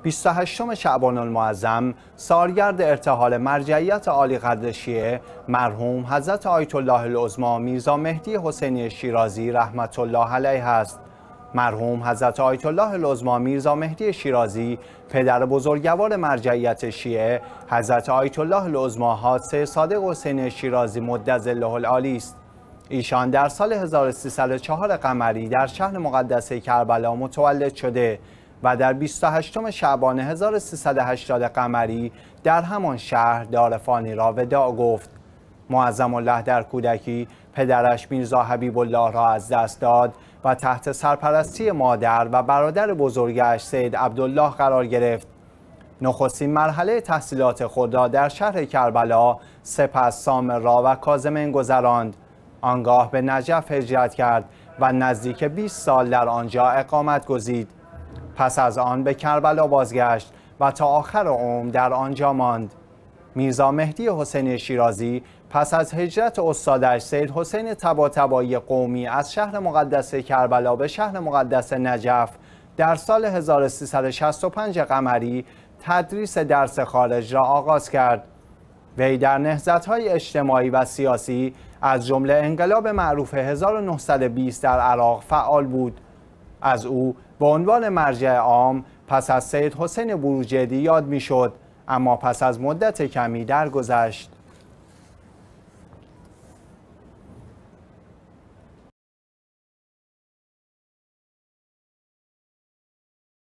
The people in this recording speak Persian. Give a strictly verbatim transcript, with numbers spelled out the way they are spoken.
بیست و هشتم شعبان المعظم سالگرد ارتحال مرجعیت عالیقدر شیعه مرحوم حضرت آیت الله العظمی میرزا مهدی حسینی شیرازی رحمت الله علیه است. مرحوم حضرت آیت الله العظمی میرزا مهدی شیرازی پدر بزرگوار مرجعیت شیعه حضرت آیت الله العظمی حادثه صادق حسینی شیرازی مدظله العالی است. ایشان در سال هزار و سیصد و چهار قمری در شهر مقدس کربلا متولد شده و در بیست و هشتم شعبان هزار و سیصد و هشتاد قمری در همان شهر دار فانی را وداع گفت. معظم الله در کودکی پدرش میرزا حبیب الله را از دست داد و تحت سرپرستی مادر و برادر بزرگش سید عبدالله قرار گرفت. نخستین مرحله تحصیلات خود را در شهر کربلا، سپس سامرا و کاظمین گذراند. آنگاه به نجف هجرت کرد و نزدیک بیست سال در آنجا اقامت گزید. پس از آن به کربلا بازگشت و تا آخر عمر در آنجا ماند. میرزا مهدی حسینی شیرازی پس از هجرت استادش سید حسین طباطبایی قومی از شهر مقدس کربلا به شهر مقدس نجف در سال هزار و سیصد و شصت و پنج قمری تدریس درس خارج را آغاز کرد. وی در نهضت‌های اجتماعی و سیاسی از جمله انقلاب معروف هزار و نهصد و بیست در عراق فعال بود. از او به عنوان مرجع عام پس از سید حسین بروجردی یاد می‌شد، اما پس از مدت کمی درگذشت.